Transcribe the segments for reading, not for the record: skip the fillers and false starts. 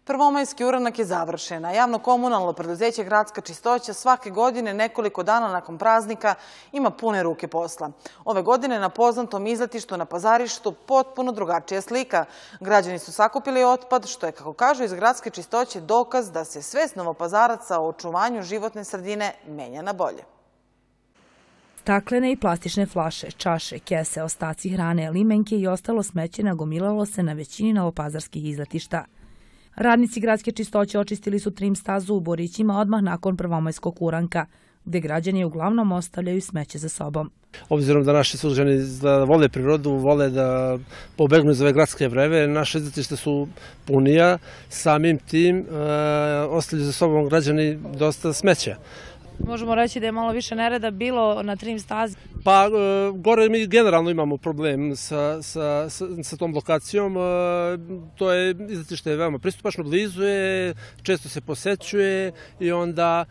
Prvomajski uranak je završen, a javno-komunalno preduzeće Gradska čistoća svake godine nekoliko dana nakon praznika ima pune ruke posla. Ove godine na poznatom izletištu na Pazarištu potpuno drugačija slika. Građani su sakupili otpad, što je, kako kažu iz Gradske čistoće, dokaz da se svest Novopazaraca o očuvanju životne sredine menja na bolje. Staklene i plastične flaše, čaše, kese, ostaci hrane, limenke i ostalo smeće nagomilalo se na većini novopazarskih izletišta. Radnici Gradske čistoće očistili su trim stazu u Borićima odmah nakon prvomajskog uranka, gde građani uglavnom ostavljaju smeće za sobom. Obzirom da naši sugrađani vole prirodu, vole da pobegnu iz ove gradske vreve, naše izletišta su punija, samim tim ostavljaju za sobom građani dosta smeća. Možemo reći da je malo više nereda bilo na trim stazi? Pa gore mi generalno imamo problem sa tom lokacijom. To je izletište veoma pristupačno, blizu je, često se posećuje i onda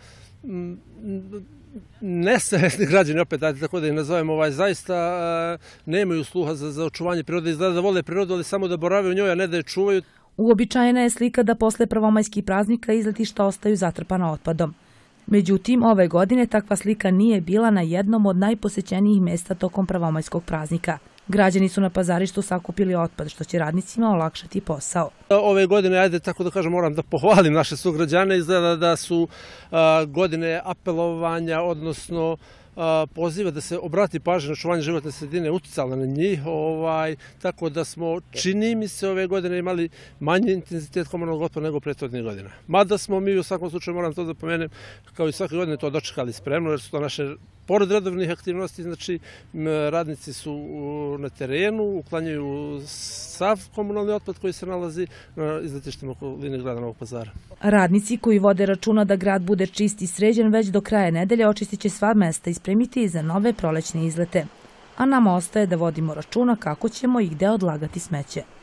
nesavesni građani, opet tako da ih nazovemo, zaista nemaju sluha za očuvanje prirode. Izgleda da vole prirodu, ali samo da borave u njoj, a ne da je čuvaju. Uobičajena je slika da posle prvomajskih praznika izletišta ostaju zatrpana otpadom. Međutim, ove godine takva slika nije bila na jednom od najposećenijih mesta tokom prvomajskog praznika. Građani su na Pazarištu sakupili otpad, što će radnicima olakšati posao. Ove godine, ajde tako da kažem, moram da pohvalim naše sugrađane. Izgleda da su godine apelovanja, odnosno poziva da se obrati pažnja na očuvanje životne sredine uticala na njih, tako da smo, čini mi se, ove godine imali manji intenzitet komunalnog otpada nego prethodnih godina. Mada smo mi u svakom slučaju, moram to da pomenem, kao i svake godine to dočekali spremno, jer su to naše, pored redovnih aktivnosti, znači radnici su na terenu, uklanjaju sav komunalni otpad koji se nalazi na izletištima okoline grada Novog Pazara. Radnici koji vode računa da grad bude čist i sređen već do kraja nedelje očistit će sva mesta i spremiti za nove prolećne izlete. A nama ostaje da vodimo računa kako ćemo i gde odlagati smeće.